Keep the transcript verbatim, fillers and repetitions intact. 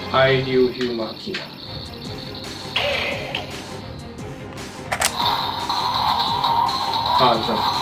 海流ヒューマンキーナ。あ、じゃあ